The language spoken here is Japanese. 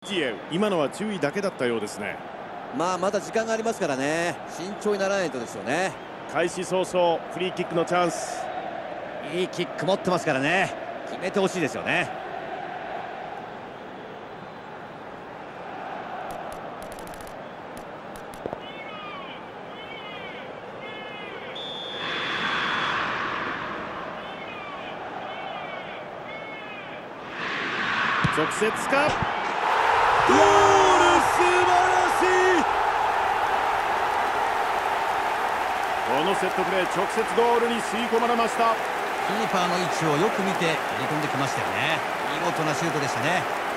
ジエウ、今のは注意だけだったようですね。 まだ時間がありますからね、慎重にならないとですよね。 開始早々フリーキックのチャンス。 いいキック持ってますからね、決めてほしいですよね。 直接か、ゴール、素晴らしい。このセットプレー、直接ゴールに吸い込まれました。 キーパーの位置をよく見て切り込んできましたよね。見事なシュートでしたね。